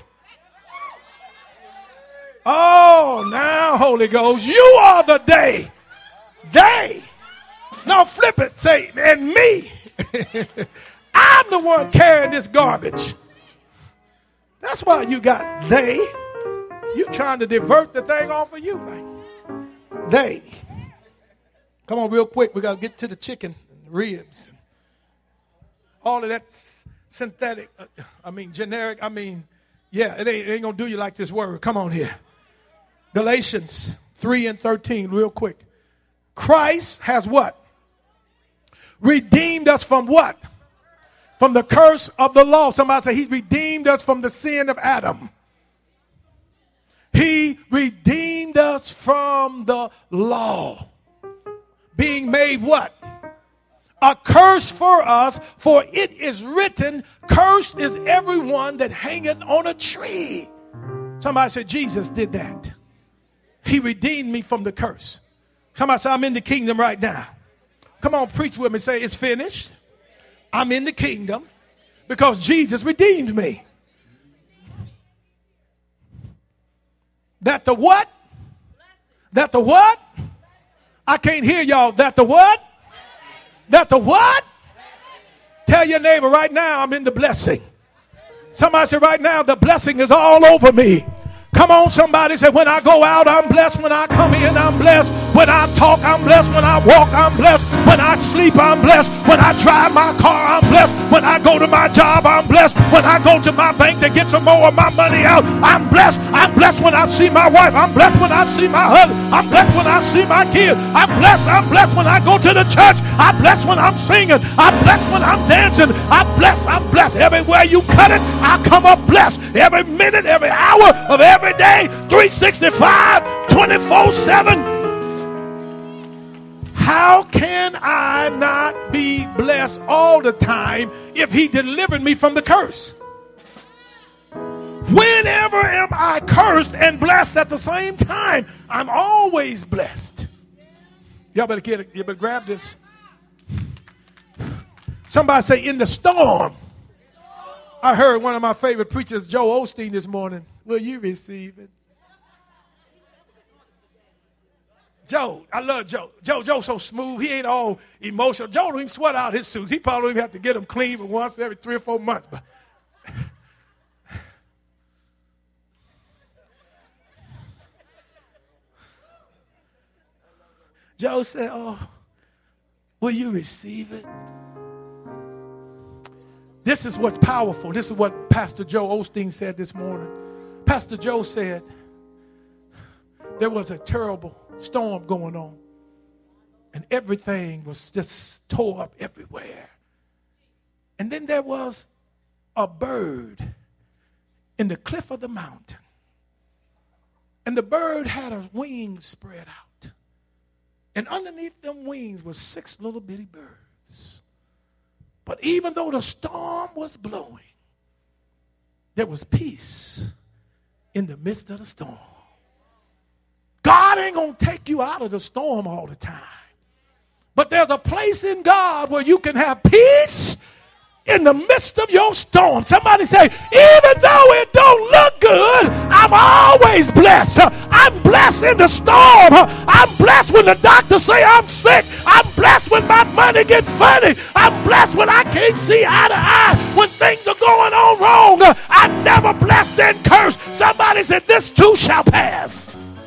Oh, now, Holy Ghost, you are the they. They. Now flip it. Say, and me. I'm the one carrying this garbage. That's why you got they. You trying to divert the thing off of you. Like, they. Come on real quick. We got to get to the chicken and ribs. And all of that synthetic, uh, I mean, generic, I mean, yeah, it ain't, it ain't going to do you like this word. Come on here. Galatians three and thirteen, real quick. Christ has what? redeemed us from what? From the curse of the law. Somebody say, He redeemed us from the sin of Adam. He redeemed us from the law. Being made what? A curse for us, for it is written, cursed is everyone that hangeth on a tree. Somebody said, Jesus did that. He redeemed me from the curse. Somebody said, I'm in the kingdom right now. Come on, preach with me. Say, it's finished. I'm in the kingdom because Jesus redeemed me. That the what? That the what? I can't hear y'all. That the what? That the what? Tell your neighbor right now, I'm in the blessing. Somebody say right now, the blessing is all over me. Come on, somebody say, when I go out, I'm blessed. When I come in, I'm blessed. When I talk, I'm blessed. When I walk, I'm blessed. When I sleep, I'm blessed. When I drive my car, I'm blessed. When I go to my job, I'm blessed. When I go to my bank to get some more of my money out, I'm blessed. I'm blessed when I see my wife. I'm blessed when I see my husband. I'm blessed when I see my kids. I'm blessed. I'm blessed when I go to the church. I'm blessed when I'm singing. I'm blessed when I'm dancing. I'm blessed. I'm blessed. Everywhere you cut it, I come up blessed. Every minute, every hour of every Every day, three sixty-five, twenty-four seven. How can I not be blessed all the time if He delivered me from the curse? Whenever am I cursed and blessed at the same time? I'm always blessed. Y'all better get it. You better grab this. Somebody say, in the storm. I heard one of my favorite preachers, Joel Osteen, this morning. Will you receive it? Joe, I love Joe. Joe, Joe's so smooth. He ain't all emotional. Joe don't even sweat out his suits. He probably don't even have to get them clean but once every three or four months. But Joe said, oh, will you receive it? This is what's powerful. This is what Pastor Joe Osteen said this morning. Pastor Joe said there was a terrible storm going on, and everything was just tore up everywhere. And then there was a bird in the cliff of the mountain, and the bird had her wings spread out, and underneath them wings was six little bitty birds. But even though the storm was blowing, there was peace in the midst of the storm. God ain't going to take you out of the storm all the time. But there's a place in God where you can have peace in the midst of your storm. Somebody say, even though it don't look good, I'm always blessed. I'm blessed in the storm. I'm blessed when the doctors say I'm sick. I'm blessed when my money gets funny. I'm blessed when I can't see eye to eye. When things are going on wrong, I'm never blessed and cursed. Somebody said, this too shall pass.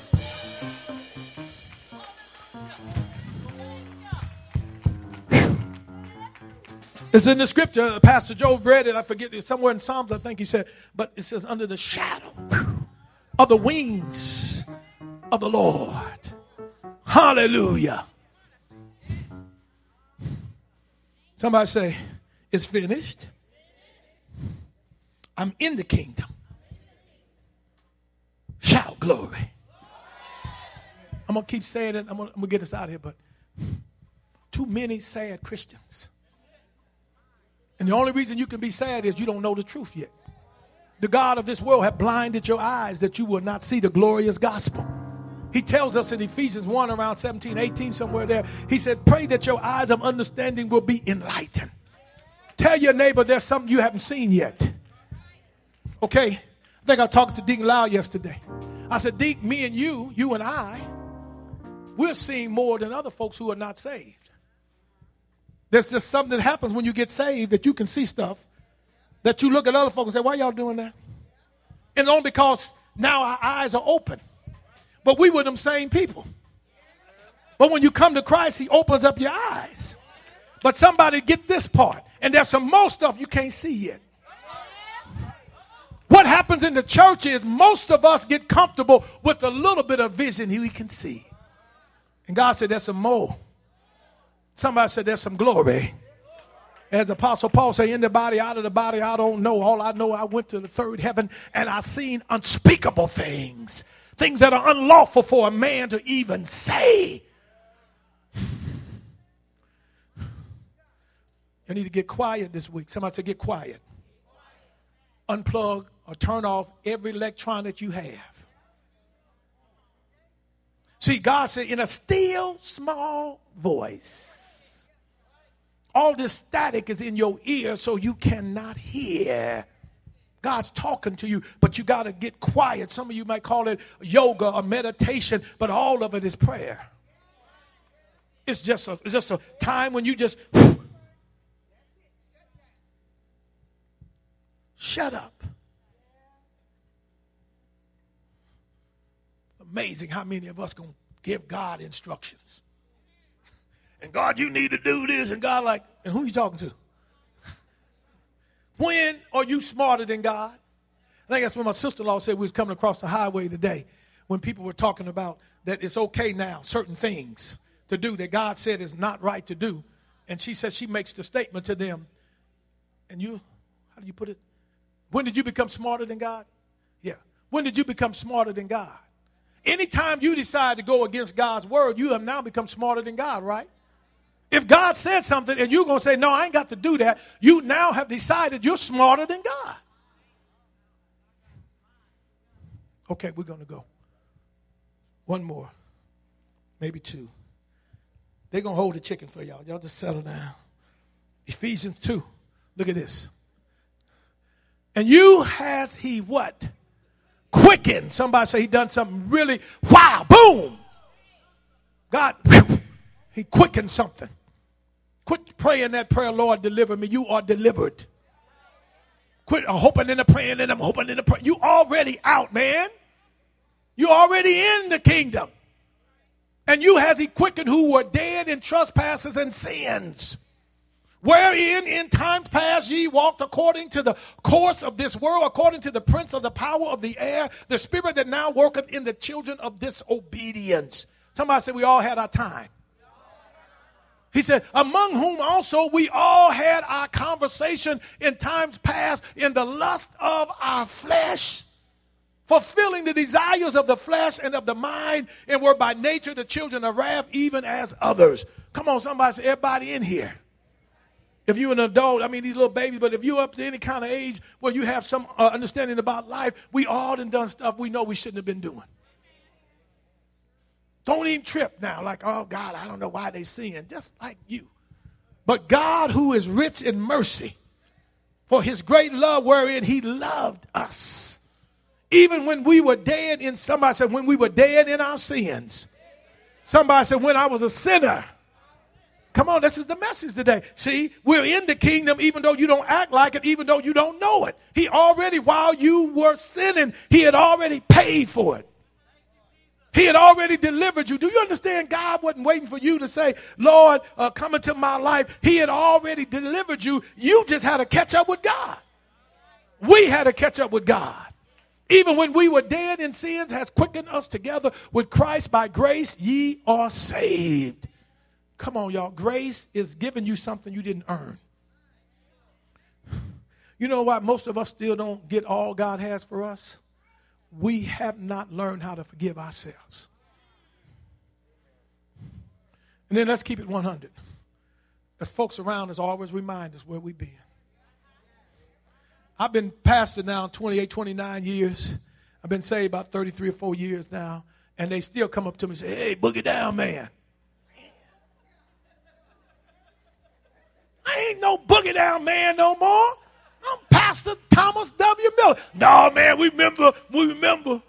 It's in the scripture. Pastor Joe read it. I forget it. Somewhere in Psalms, I think he said. But it says, under the shadow of the wings of the Lord. Hallelujah. Somebody say, it's finished. I'm in the kingdom. Shout glory. I'm going to keep saying it. I'm going to get us out of here. But too many sad Christians. And the only reason you can be sad is you don't know the truth yet. The God of this world have blinded your eyes that you will not see the glorious gospel. He tells us in Ephesians one, around seventeen, eighteen, somewhere there. He said, pray that your eyes of understanding will be enlightened. Tell your neighbor there's something you haven't seen yet. Okay? I think I talked to Deacon Lau yesterday. I said, Deacon, me and you, you and I, we're seeing more than other folks who are not saved. There's just something that happens when you get saved that you can see stuff that you look at other folks and say, why y'all doing that? And only because now our eyes are open. But we were them same people. But when you come to Christ, he opens up your eyes. But somebody get this part. And there's some more stuff you can't see yet. What happens in the church is most of us get comfortable with a little bit of vision we can see. And God said there's some more Somebody said there's some glory. As Apostle Paul said, in the body, out of the body, I don't know. All I know, I went to the third heaven and I seen unspeakable things. Things that are unlawful for a man to even say. You need to get quiet this week. Somebody said get quiet. Unplug or turn off every electronic you have. See, God said in a still small voice. All this static is in your ear so you cannot hear. God's talking to you, but you got to get quiet. Some of you might call it yoga or meditation, but all of it is prayer. It's just a, it's just a time when you just shut up. Amazing how many of us going to give God instructions. And God, you need to do this. And God like, and who are you talking to? When are you smarter than God? I think that's when my sister-in-law said we was coming across the highway today when people were talking about that it's okay now, certain things to do that God said is not right to do. And she said she makes the statement to them. And you, how do you put it? When did you become smarter than God? Yeah. When did you become smarter than God? Anytime you decide to go against God's word, you have now become smarter than God, right? If God said something and you're going to say, no, I ain't got to do that, you now have decided you're smarter than God. Okay, we're going to go. One more, maybe two. They're going to hold the chicken for y'all. Y'all just settle down. Ephesians two. Look at this. And you has he what? Quickened. Somebody say he done something really, wow, boom. God, whew, he quickened something. Quit praying that prayer, Lord, deliver me. You are delivered. Quit hoping in the praying and I'm hoping in the prayer. You already out, man. You already in the kingdom. And you has he quickened who were dead in trespasses and sins. Wherein in times past ye walked according to the course of this world, according to the prince of the power of the air, the spirit that now worketh in the children of disobedience. Somebody said we all had our time. He said, among whom also we all had our conversation in times past in the lust of our flesh, fulfilling the desires of the flesh and of the mind, and were by nature the children of wrath, even as others. Come on, somebody say, everybody in here. If you're an adult, I mean these little babies, but if you're up to any kind of age where you have some uh, understanding about life, we all done done stuff we know we shouldn't have been doing. Don't even trip now like, oh, God, I don't know why they sin. Just like you. But God, who is rich in mercy, for his great love wherein he loved us. Even when we were dead in, somebody said, when we were dead in our sins. Somebody said, when I was a sinner. Come on, this is the message today. See, we're in the kingdom even though you don't act like it, even though you don't know it. He already, while you were sinning, he had already paid for it. He had already delivered you. Do you understand? God wasn't waiting for you to say, Lord, uh, come into my life. He had already delivered you. You just had to catch up with God. We had to catch up with God. Even when we were dead in sins, has quickened us together with Christ. By grace, ye are saved. Come on, y'all. Grace is giving you something you didn't earn. You know why most of us still don't get all God has for us? We have not learned how to forgive ourselves. And then let's keep it one hundred. The folks around us always remind us where we've been. I've been pastor now twenty-eight, twenty-nine years. I've been saved about thirty-three or four years now. And they still come up to me and say, hey, boogie down, man. I ain't no boogie down man no more. I'm Pastor Thomas W. Miller. No, man, we remember, we remember. And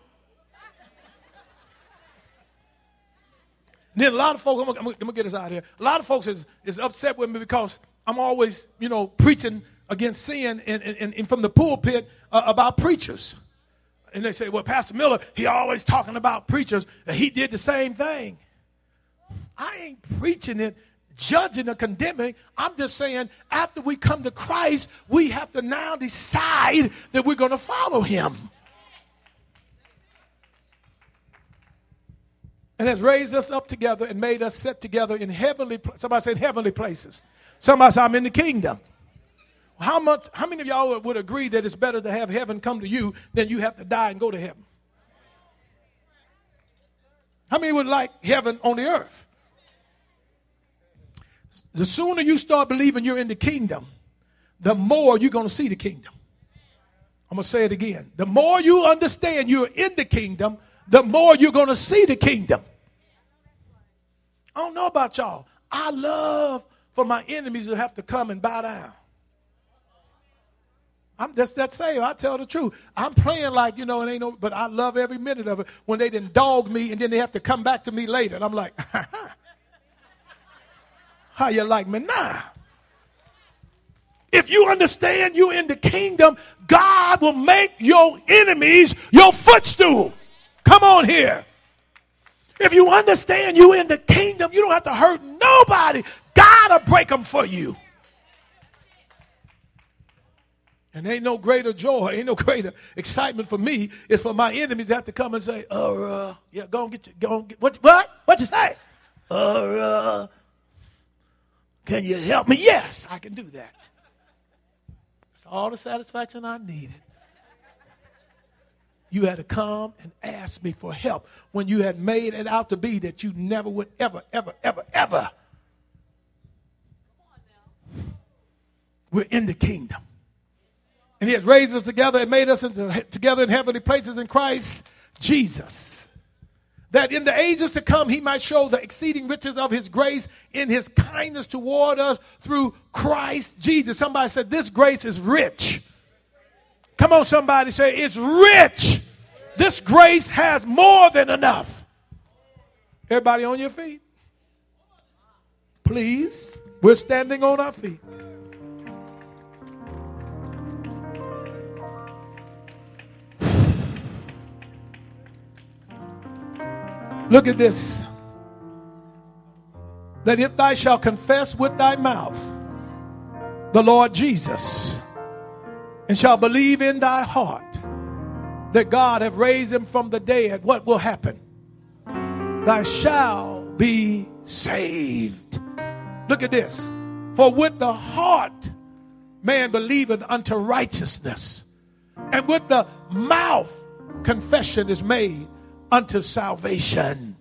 then a lot of folks, I'm going to get this out of here. A lot of folks is, is upset with me because I'm always, you know, preaching against sin and, and, and from the pulpit uh, about preachers. And they say, well, Pastor Miller, he always talking about preachers. And he did the same thing. I ain't preaching it, judging or condemning. I'm just saying after we come to Christ, we have to now decide that we're going to follow him. and has raised us up together and made us sit together in heavenly places. Somebody said heavenly places. Somebody said, I'm in the kingdom. How much? How many of y'all would agree that it's better to have heaven come to you than you have to die and go to heaven? How many would like heaven on the earth? The sooner you start believing you're in the kingdom, the more you're going to see the kingdom. I'm going to say it again. The more you understand you're in the kingdom, the more you're going to see the kingdom. I don't know about y'all. I love for my enemies to have to come and bow down. I'm just that same. I tell the truth. I'm playing like, you know, it ain't no, but I love every minute of it when they didn't dog me and then they have to come back to me later. And I'm like, how you like me now? If you understand you're in the kingdom, God will make your enemies your footstool. Come on here. If you understand you're in the kingdom, you don't have to hurt nobody. God will break them for you. And ain't no greater joy, ain't no greater excitement for me is for my enemies to have to come and say, oh, uh, yeah, go and get, your, go and get, what, what? What you say? Oh, uh, can you help me? Yes, I can do that. That's all the satisfaction I needed. You had to come and ask me for help when you had made it out to be that you never would ever, ever, ever, ever. We're in the kingdom. And he has raised us together and made us into, together in heavenly places in Christ Jesus, that in the ages to come he might show the exceeding riches of his grace in his kindness toward us through Christ Jesus. Somebody said this grace is rich. Come on, somebody say it's rich. This grace has more than enough. Everybody on your feet? Please. We're standing on our feet. Look at this. That if thou shalt confess with thy mouth the Lord Jesus, and shall believe in thy heart that God hath raised him from the dead, what will happen? Thou shalt be saved. Look at this. For with the heart man believeth unto righteousness, and with the mouth confession is made unto salvation.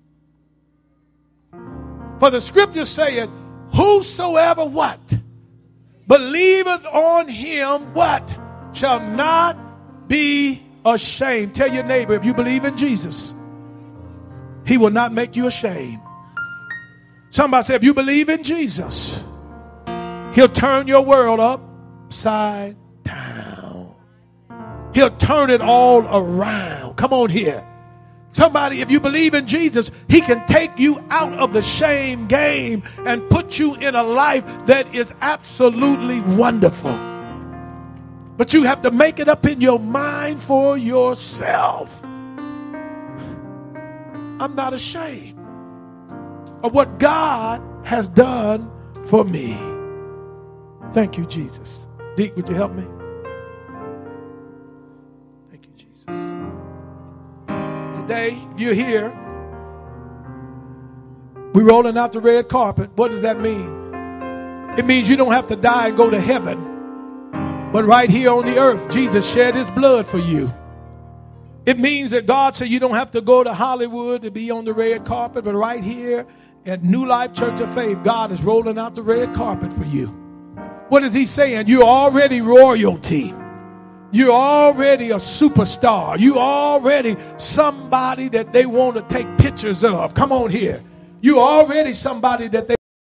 For the scripture saith, whosoever what? Believeth on him, what? Shall not be ashamed. Tell your neighbor, if you believe in Jesus, he will not make you ashamed. Somebody say, if you believe in Jesus, he'll turn your world upside down. He'll turn it all around. Come on here. Somebody, if you believe in Jesus, he can take you out of the shame game and put you in a life that is absolutely wonderful. But you have to make it up in your mind for yourself. I'm not ashamed of what God has done for me. Thank you, Jesus. Deke, would you help me? Today, if you're here, we're rolling out the red carpet. What does that mean? It means you don't have to die and go to heaven, but right here on the earth, Jesus shed his blood for you. It means that God said you don't have to go to Hollywood to be on the red carpet, but right here at New Life Church of Faith, God is rolling out the red carpet for you. What is he saying? You're already royalty. You're already a superstar. You're already somebody that they want to take pictures of. Come on here. You're already somebody that they